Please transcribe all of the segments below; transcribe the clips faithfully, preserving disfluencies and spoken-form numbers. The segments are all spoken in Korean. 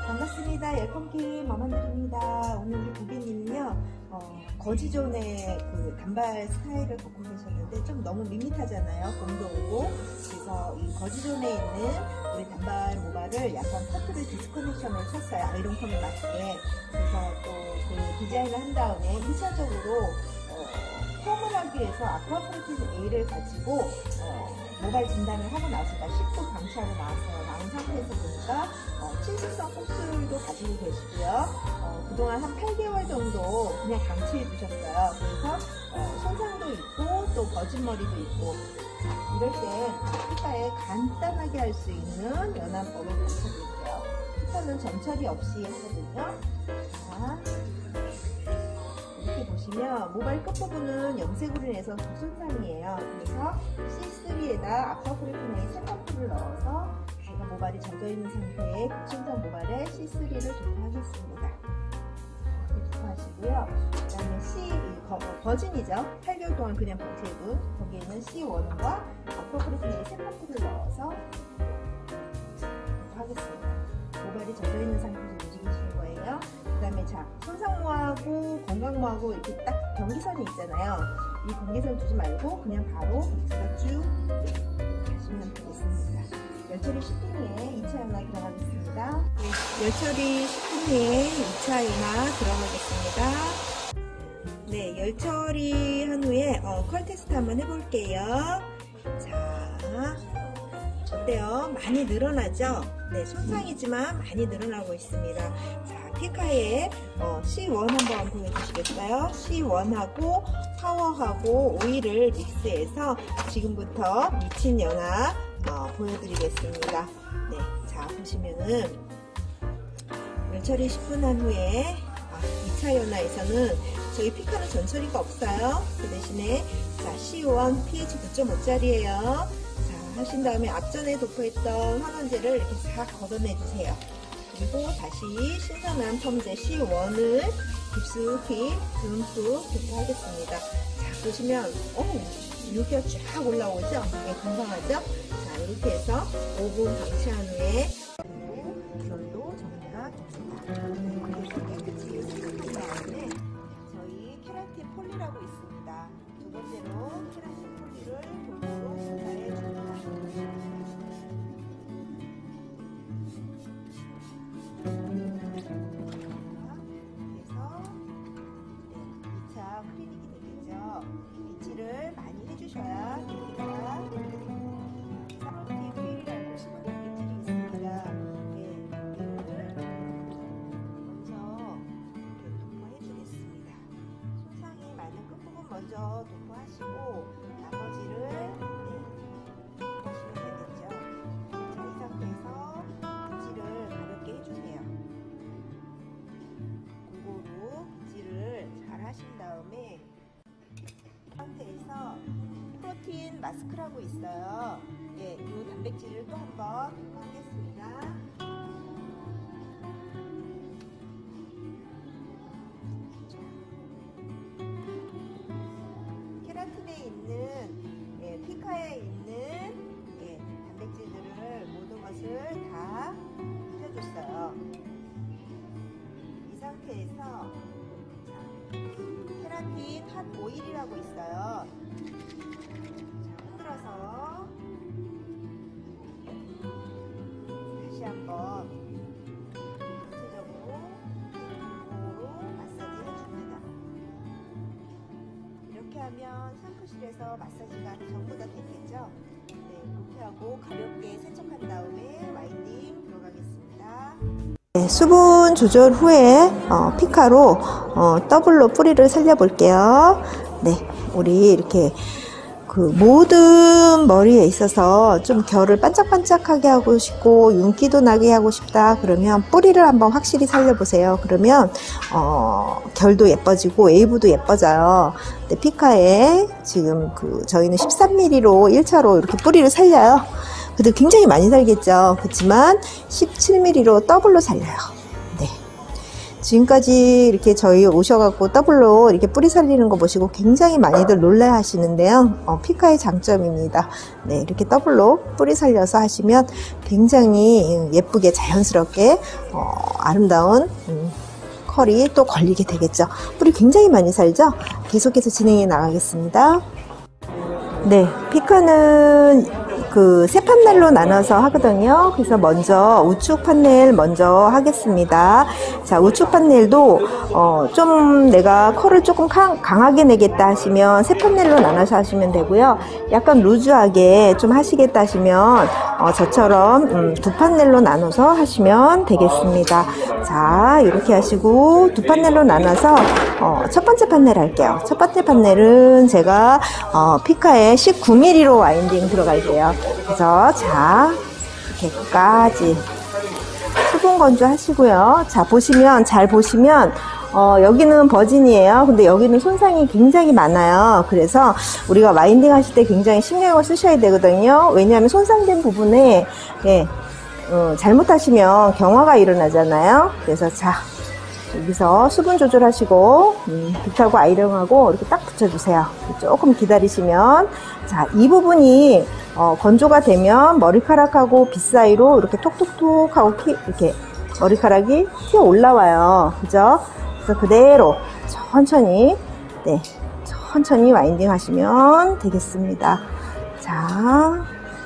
반갑습니다. 열컴키 맘한들입니다. 오늘 우리 고객님은요, 어, 거지존의 그 단발 스타일을 갖고 계셨는데 좀 너무 밋밋하잖아요. 봄도 오고. 그래서 이 거지존에 있는 우리 단발 모발을 약간 커트를 디스커넥션을 쳤어요. 아이론컴에 맞게. 그래서 또 그 디자인을 한 다음에 일 차적으로 어, 펌을 하기 위해서 아쿠아프로틴 A를 가지고 어, 모발 진단을 하고 나서가 십 분 방치하고 나서 나온 상태에서 보니까 어, 친숙성 곱슬도 가지고 계시고요. 어, 그동안 한 팔 개월 정도 그냥 방치해 두셨어요. 그래서 어, 손상도 있고 또 거짓머리도 있고, 자, 이럴 때 피카에 간단하게 할 수 있는 연한법을 가르쳐드릴게요. 피카는 점처리 없이 하거든요. 자, 이렇게 보시면 모발 끝부분은 염색으로 인해서 손상이에요. 그래서 씨 쓰리에다 아쿠아프로틴 세파프를 넣어서 제가 모발이 젖어있는 상태에 극손상 모발에 씨 쓰리를 도포하겠습니다. 이렇게 도포하시고요. 그 다음에 C, 거, 거진이죠. 팔 개월 동안 그냥 방치해둔 거기에는 씨 원과 아쿠아프로틴 세파프를 넣어서 도포하겠습니다. 모발이 젖어있는 상태에서 움직이시는 거예요. 그 다음에 자, 손상모하고 건강모하고 이렇게 딱 경계선이 있잖아요. 이 경계선 두지 말고 그냥 바로 믹스가 쭉 가시면 되겠습니다. 열처리 십 분 후에 이 차 연화 들어가겠습니다. 네, 열처리 십 분 후에 이 차 연화 들어가겠습니다. 네, 열처리 한 후에 어, 컬 테스트 한번 해볼게요. 자, 어때요? 많이 늘어나죠? 네, 손상이지만 많이 늘어나고 있습니다. 자, 피카의 어, 씨 원 한번 보여주시겠어요? 씨 원하고 파워하고 오일을 믹스해서 지금부터 미친 연화 어, 보여드리겠습니다. 네, 자, 보시면은 열처리 십 분 한 후에 아, 이 차 연화에서는 저희 피카는 전처리가 없어요. 그 대신에 자, 씨 원 피에이치 구 점 오짜리예요. 하신 다음에 앞전에 도포했던 환원제를 이렇게 싹 걷어내주세요. 그리고 다시 신선한 펌제 씨 원을 깊숙이 듬뿍 도포하겠습니다. 자, 보시면 오, 윤기가 쫙 올라오죠? 네, 건강하죠? 자, 이렇게 해서 오 분 방치한 후에 결도 정리가 됩니다. 그래서 깨끗이 세척한 다음에 저희 케라틴 폴리라고 있습니다. 두 번째로 케라틴 폴리를 골고루 분사해 줍니다. 빗질을 많이 해주셔야 됩니다. 사로틴 휠이라고 심은 단백질이 있습니다. 네, 이거를 먼저 이렇게 도포해주겠습니다. 손상이 많은 끝부분 먼저 도포하시고 나머지를 네, 하시면 되겠죠. 자, 이 상태에서 빗질을 가볍게 해주세요. 골고루 빗질을 잘 하신 다음에 상태에서 프로틴 마스크라고 있어요. 예, 이 단백질을 또 한번 하겠습니다. 케라틴에 있는 예, 피카에 있는 예, 단백질들을 모든 것을 다 해줬어요. 이 상태에서 케라틴 핫 오일이라고 있어요. 자, 흔들어서 다시 한번 전체적으로 골고루 마사지 해줍니다. 이렇게 하면 샴푸실에서 마사지가 전부 다 됐겠죠? 네, 이렇게 하고 가볍게 세척한 다음에 와인딩 들어가겠습니다. 네, 수분 조절 후에 어, 피카로 어, 더블로 뿌리를 살려볼게요. 네, 우리 이렇게 그 모든 머리에 있어서 좀 결을 반짝반짝하게 하고 싶고 윤기도 나게 하고 싶다 그러면 뿌리를 한번 확실히 살려보세요. 그러면 어, 결도 예뻐지고 웨이브도 예뻐져요. 네, 피카에 지금 그 저희는 십삼 밀리미터로 일 차로 이렇게 뿌리를 살려요. 근데 굉장히 많이 살겠죠. 그렇지만 십칠 밀리미터로 더블로 살려요. 네. 지금까지 이렇게 저희 오셔갖고 더블로 이렇게 뿌리 살리는 거 보시고 굉장히 많이들 놀라 하시는데요. 어, 피카의 장점입니다. 네, 이렇게 더블로 뿌리 살려서 하시면 굉장히 예쁘게 자연스럽게 어, 아름다운 음, 컬이 또 걸리게 되겠죠. 뿌리 굉장히 많이 살죠. 계속해서 진행해 나가겠습니다. 네, 피카는 그 세 판넬로 나눠서 하거든요. 그래서 먼저 우측 판넬 먼저 하겠습니다. 자, 우측 판넬도 어, 좀 내가 컬을 조금 강, 강하게 내겠다 하시면 세 판넬로 나눠서 하시면 되고요. 약간 루즈하게 좀 하시겠다 하시면 어, 저처럼 음, 두 판넬로 나눠서 하시면 되겠습니다. 자, 이렇게 하시고 두 판넬로 나눠서 어, 첫 번째 판넬 할게요. 첫 번째 판넬은 제가 어, 피카의 십구 밀리미터로 와인딩 들어갈게요. 그래서 자, 이렇게 끝까지 수분 건조 하시고요. 자, 보시면 잘 보시면 어, 여기는 버진이에요. 근데 여기는 손상이 굉장히 많아요. 그래서 우리가 와인딩 하실 때 굉장히 신경을 쓰셔야 되거든요. 왜냐하면 손상된 부분에 예, 어, 잘못하시면 경화가 일어나잖아요. 그래서 자, 여기서 수분 조절하시고 음, 빗하고 아이롱하고 이렇게 딱 붙여주세요. 조금 기다리시면 자, 이 부분이 어, 건조가 되면 머리카락하고 빗 사이로 이렇게 톡톡톡 하고 키, 이렇게 머리카락이 튀어 올라와요. 그죠? 그래서 그대로 천천히 네, 천천히 와인딩 하시면 되겠습니다. 자,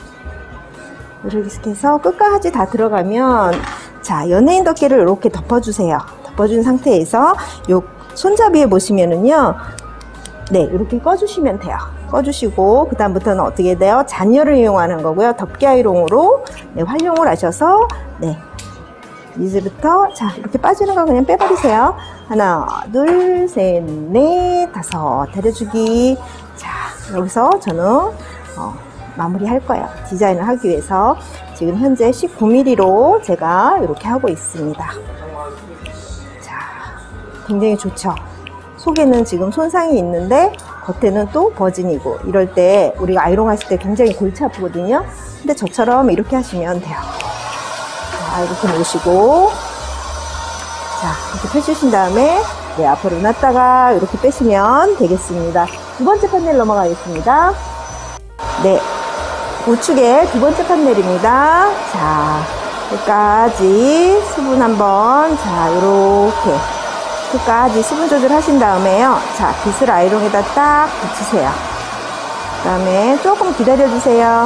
이렇게 해서 끝까지 다 들어가면 자, 연예인 덮개를 이렇게 덮어주세요. 덮어준 상태에서 요 손잡이에 보시면은요, 네, 이렇게 꺼주시면 돼요. 꺼주시고 그 다음부터는 어떻게 돼요? 잔열을 이용하는 거고요. 덮개 아이롱으로 네, 활용을 하셔서 네, 이제부터 자, 이렇게 빠지는 거 그냥 빼버리세요. 하나, 둘, 셋, 넷, 다섯 데려주기. 자, 여기서 저는 어, 마무리 할 거예요. 디자인을 하기 위해서 지금 현재 십구 밀리미터로 제가 이렇게 하고 있습니다. 자, 굉장히 좋죠. 속에는 지금 손상이 있는데 겉에는 또 버진이고, 이럴 때 우리가 아이롱 하실 때 굉장히 골치 아프거든요. 근데 저처럼 이렇게 하시면 돼요. 자, 이렇게 놓으시고, 자, 이렇게 펴주신 다음에 네, 앞으로 놨다가 이렇게 빼시면 되겠습니다. 두 번째 판넬 넘어가겠습니다. 네, 우측에 두 번째 판넬입니다. 자, 끝까지 수분 한번, 자, 요렇게 끝까지 수분 조절 하신 다음에요. 자, 빗을 아이롱에다 딱 붙이세요. 그 다음에 조금 기다려 주세요.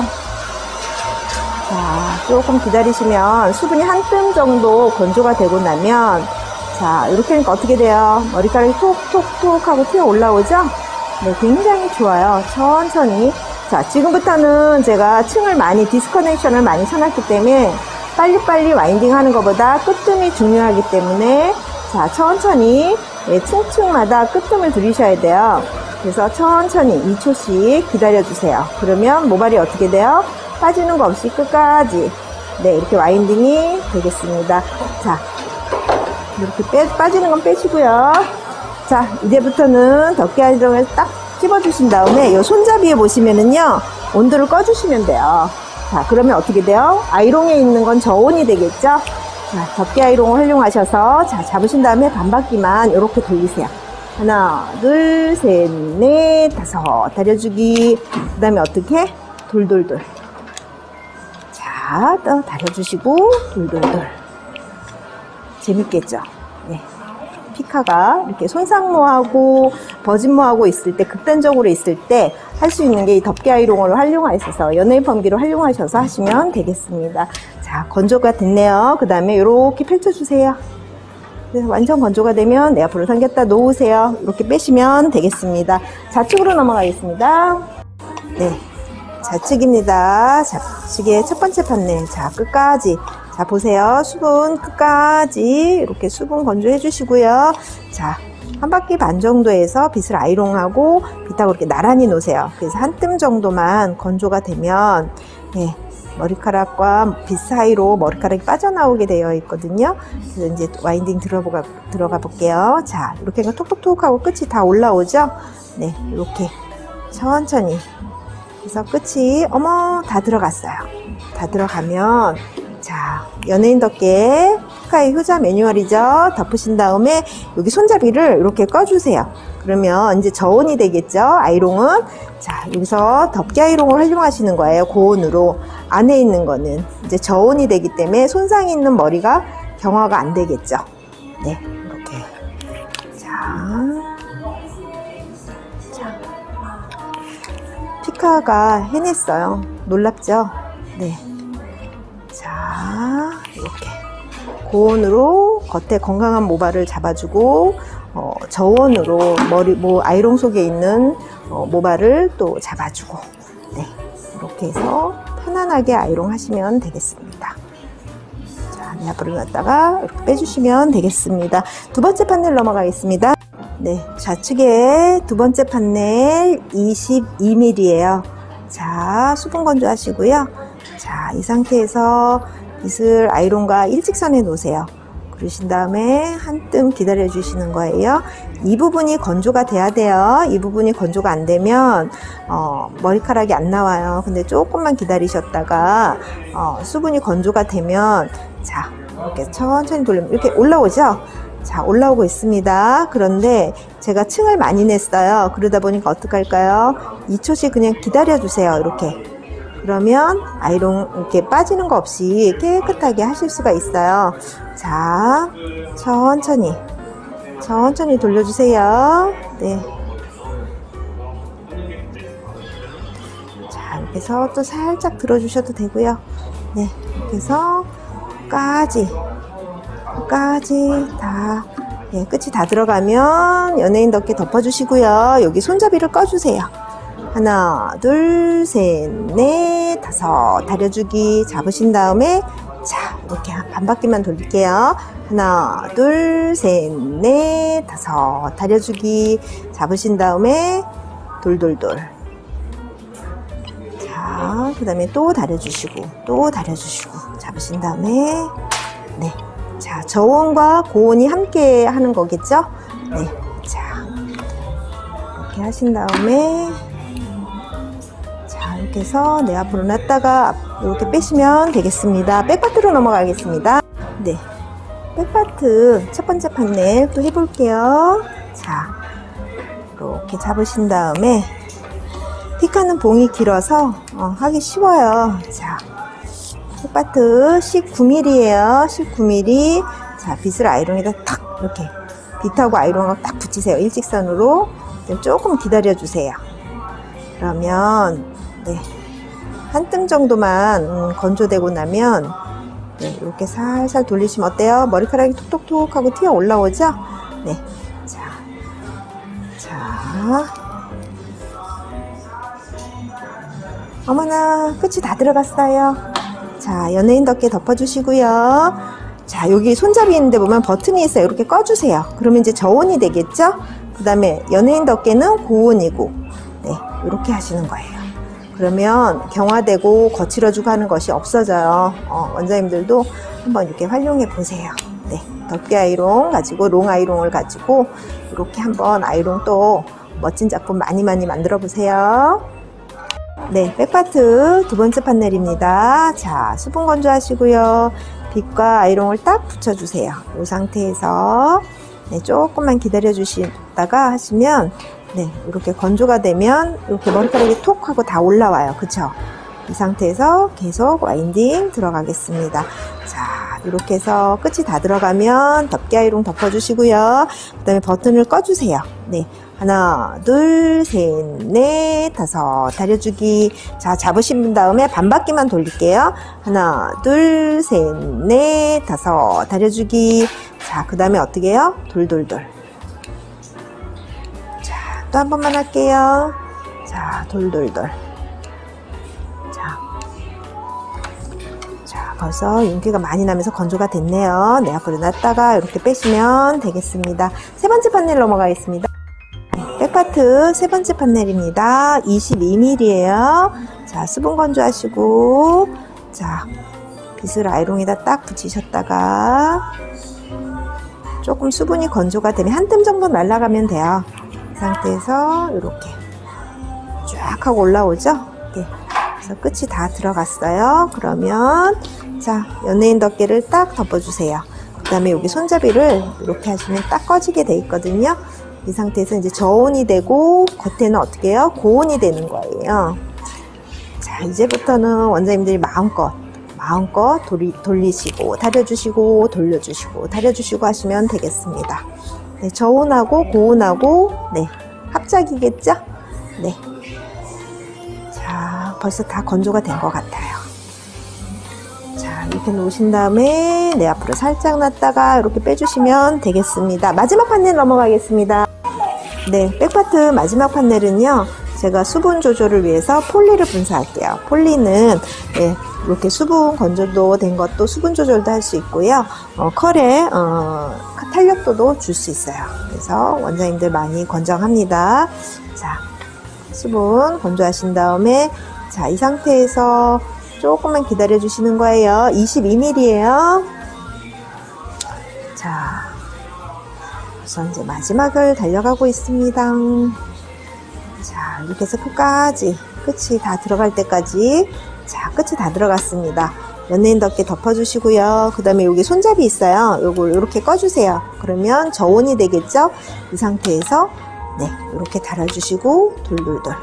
자, 조금 기다리시면 수분이 한 뜸 정도 건조가 되고 나면, 자, 이렇게 하니까 어떻게 돼요? 머리카락이 톡톡톡 하고 튀어 올라오죠? 네, 굉장히 좋아요. 천천히. 자, 지금부터는 제가 층을 많이, 디스커넥션을 많이 쳐놨기 때문에 빨리빨리 와인딩 하는 것보다 끝뜸이 중요하기 때문에, 자, 천천히 네, 층층마다 끝뜸을 들이셔야 돼요. 그래서 천천히 이 초씩 기다려주세요. 그러면 모발이 어떻게 돼요? 빠지는 거 없이 끝까지 네, 이렇게 와인딩이 되겠습니다. 자, 이렇게 빼, 빠지는 건 빼시고요. 자, 이제부터는 덮개 아이롱을 딱 찝어주신 다음에 이 손잡이에 보시면은요, 온도를 꺼주시면 돼요. 자, 그러면 어떻게 돼요? 아이롱에 있는 건 저온이 되겠죠? 자, 덮개 아이롱을 활용하셔서 자, 잡으신 다음에 반바퀴만 이렇게 돌리세요. 하나, 둘, 셋, 넷, 다섯 다려주기. 그 다음에 어떻게? 돌돌돌. 자, 또 다려주시고 돌돌돌. 재밌겠죠? 네. 피카가 이렇게 손상모하고 버진모하고 있을 때, 극단적으로 있을 때 할 수 있는 게 이 덮개 아이롱을 활용하셔서, 연예인 펌기로 활용하셔서 하시면 되겠습니다. 자, 건조가 됐네요. 그 다음에 이렇게 펼쳐주세요. 그래서 완전 건조가 되면 내 앞으로 당겼다 놓으세요. 이렇게 빼시면 되겠습니다. 좌측으로 넘어가겠습니다. 네, 좌측입니다. 좌측의 첫 번째 판넬. 자, 끝까지. 자, 보세요. 수분 끝까지 이렇게 수분 건조해 주시고요. 자, 한 바퀴 반 정도에서 빗을 아이롱하고 빗하고 이렇게 나란히 놓으세요. 그래서 한 뜸 정도만 건조가 되면 예, 머리카락과 빗 사이로 머리카락이 빠져나오게 되어 있거든요. 그래서 이제 와인딩 들어가, 들어가 볼게요. 자, 이렇게 톡톡톡 하고 끝이 다 올라오죠? 네, 이렇게 천천히. 그래서 끝이, 어머, 다 들어갔어요. 다 들어가면, 자, 연예인 덮개 피카의 효자 매뉴얼이죠. 덮으신 다음에 여기 손잡이를 이렇게 꺼주세요. 그러면 이제 저온이 되겠죠. 아이롱은. 자, 여기서 덮개 아이롱을 활용하시는 거예요. 고온으로. 안에 있는 거는 이제 저온이 되기 때문에 손상이 있는 머리가 경화가 안 되겠죠. 네, 이렇게. 자, 자, 피카가 해냈어요. 놀랍죠? 네. 자, 이렇게 고온으로 겉에 건강한 모발을 잡아주고 어, 저온으로 머리 뭐 아이롱 속에 있는 어, 모발을 또 잡아주고, 네, 이렇게 해서 편안하게 아이롱 하시면 되겠습니다. 자, 네, 앞으로 놨다가 이렇게 빼주시면 되겠습니다. 두 번째 판넬 넘어가겠습니다. 네, 좌측에 두 번째 판넬 이십이 밀리미터예요. 자, 수분 건조하시고요. 자, 이 상태에서 빗을 아이롱과 일직선에 놓으세요. 그러신 다음에 한뜸 기다려 주시는 거예요. 이 부분이 건조가 돼야 돼요. 이 부분이 건조가 안 되면 어, 머리카락이 안 나와요. 근데 조금만 기다리셨다가 어, 수분이 건조가 되면, 자, 이렇게 천천히 돌리면 이렇게 올라오죠. 자, 올라오고 있습니다. 그런데 제가 층을 많이 냈어요. 그러다 보니까 어떡할까요? 이 초씩 그냥 기다려 주세요. 이렇게. 그러면 아이롱 이렇게 빠지는 거 없이 깨끗하게 하실 수가 있어요. 자, 천천히 천천히 돌려주세요. 네. 자, 이렇게 해서 또 살짝 들어주셔도 되고요. 네, 이렇게 해서 끝까지 끝까지 다, 네, 끝이 다 들어가면 연예인 덮개 덮어주시고요. 여기 손잡이를 꺼주세요. 하나, 둘, 셋, 넷, 다섯. 다려주기 잡으신 다음에, 자, 이렇게 반 바퀴만 돌릴게요. 하나, 둘, 셋, 넷, 다섯. 다려주기 잡으신 다음에, 돌돌돌. 자, 그 다음에 또 다려주시고, 또 다려주시고, 잡으신 다음에, 네. 자, 저온과 고온이 함께 하는 거겠죠? 네. 자, 이렇게 하신 다음에, 이렇게 해서 내 앞으로 놨다가 이렇게 빼시면 되겠습니다. 백파트로 넘어가겠습니다. 네, 백파트 첫 번째 판넬 또 해볼게요. 자, 이렇게 잡으신 다음에 피카는 봉이 길어서 어, 하기 쉬워요. 자, 백파트 십구 밀리미터예요. 십구 밀리미터. 자, 빗을 아이롱에다 탁 이렇게 빗하고 아이롱을 딱 붙이세요. 일직선으로. 조금 기다려 주세요. 그러면 네, 한 뜸 정도만 음, 건조되고 나면, 네, 이렇게 살살 돌리시면 어때요? 머리카락이 톡톡톡 하고 튀어 올라오죠? 네, 자, 자, 어머나, 끝이 다 들어갔어요. 자, 연예인 덮개 덮어주시고요. 자, 여기 손잡이 있는데 보면 버튼이 있어요. 이렇게 꺼주세요. 그러면 이제 저온이 되겠죠? 그 다음에 연예인 덮개는 고온이고, 네, 이렇게 하시는 거예요. 그러면 경화되고 거칠어지고 하는 것이 없어져요. 어, 원장님들도 한번 이렇게 활용해 보세요. 네, 덮개 아이롱 가지고 롱 아이롱을 가지고 이렇게 한번 아이롱 또 멋진 작품 많이 많이 만들어 보세요. 네, 백파트 두 번째 판넬입니다. 자, 수분 건조하시고요. 빗과 아이롱을 딱 붙여주세요. 이 상태에서 네, 조금만 기다려 주시다가 하시면, 네, 이렇게 건조가 되면 이렇게 머리카락이 톡 하고 다 올라와요. 그쵸? 이 상태에서 계속 와인딩 들어가겠습니다. 자, 이렇게 해서 끝이 다 들어가면 덮개 아이롱 덮어주시고요. 그 다음에 버튼을 꺼주세요. 네, 하나, 둘, 셋, 넷, 다섯. 다려주기. 자, 잡으신 다음에 반 바퀴만 돌릴게요. 하나, 둘, 셋, 넷, 다섯. 다려주기. 자, 그 다음에 어떻게 해요? 돌돌돌. 또 한 번만 할게요. 자, 돌돌돌. 자, 자, 벌써 윤기가 많이 나면서 건조가 됐네요. 네, 앞으로 놨다가 이렇게 빼시면 되겠습니다. 세 번째 판넬 넘어가겠습니다. 네, 백파트 세 번째 판넬입니다. 이십이 밀리미터예요. 자, 수분 건조하시고, 자, 빗을 아이롱에다 딱 붙이셨다가 조금 수분이 건조가 되면 한 뜸 정도 날아가면 돼요. 이 상태에서 이렇게 쫙 하고 올라오죠? 네. 그래서 끝이 다 들어갔어요. 그러면 자, 연예인 덮개를 딱 덮어주세요. 그 다음에 여기 손잡이를 이렇게 하시면 딱 꺼지게 돼 있거든요. 이 상태에서 이제 저온이 되고 겉에는 어떻게 해요? 고온이 되는 거예요. 자, 이제부터는 원장님들이 마음껏 마음껏 돌리, 돌리시고 다려주시고 돌려주시고 다려주시고 하시면 되겠습니다. 네, 저온하고 고온하고 네, 합작이겠죠? 네. 자, 벌써 다 건조가 된 것 같아요. 자, 이렇게 놓으신 다음에 네, 앞으로 살짝 놨다가 이렇게 빼주시면 되겠습니다. 마지막 판넬 넘어가겠습니다. 네, 백파트 마지막 판넬은요, 제가 수분 조절을 위해서 폴리를 분사할게요. 폴리는 네, 이렇게 수분 건조도 된 것도 수분 조절도 할 수 있고요. 어, 컬에 어, 탄력도도 줄 수 있어요. 그래서 원장님들 많이 권장합니다. 자, 수분 건조하신 다음에 자, 이 상태에서 조금만 기다려 주시는 거예요. 이십이 밀리미터예요. 자, 우선 이제 마지막을 달려가고 있습니다. 자, 이렇게 해서 끝까지, 끝이 다 들어갈 때까지, 자, 끝이 다 들어갔습니다. 연예인 덮개 덮어주시고요. 그 다음에 여기 손잡이 있어요. 요걸 이렇게 꺼주세요. 그러면 저온이 되겠죠? 이 상태에서, 네, 이렇게 달아주시고, 돌돌돌.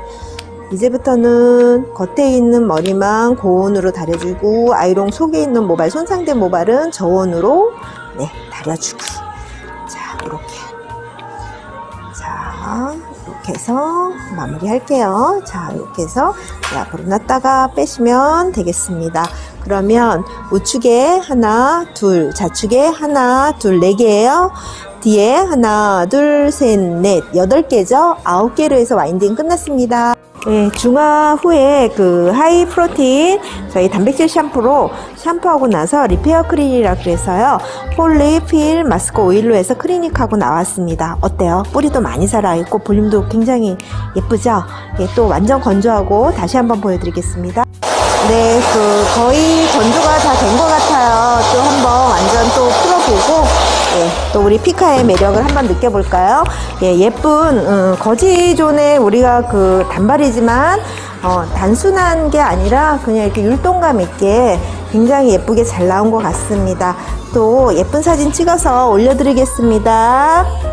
이제부터는 겉에 있는 머리만 고온으로 다려주고, 아이롱 속에 있는 모발, 손상된 모발은 저온으로, 네, 다려주고. 자, 이렇게. 자, 이렇게 해서 마무리 할게요. 자, 이렇게 해서 앞으로 놨다가 빼시면 되겠습니다. 그러면 우측에 하나, 둘, 좌측에 하나, 둘, 네 개예요. 뒤에 하나, 둘, 셋, 넷, 여덟 개죠. 아홉 개로 해서 와인딩 끝났습니다. 네, 중화 후에 그 하이 프로틴 저희 단백질 샴푸로 샴푸하고 나서 리페어 크린이라 그래서요, 폴리필 마스크 오일로 해서 클리닉하고 나왔습니다. 어때요? 뿌리도 많이 살아있고 볼륨도 굉장히 예쁘죠? 예, 또 완전 건조하고 다시 한번 보여드리겠습니다. 네, 그 거의 건조가 다 된 것 같아요. 또 한번 완전 또 풀어보고, 예, 또 우리 피카의 매력을 한번 느껴볼까요? 예, 예쁜 음, 거지존의 우리가 그 단발이지만 어, 단순한 게 아니라 그냥 이렇게 율동감 있게 굉장히 예쁘게 잘 나온 것 같습니다. 또 예쁜 사진 찍어서 올려드리겠습니다.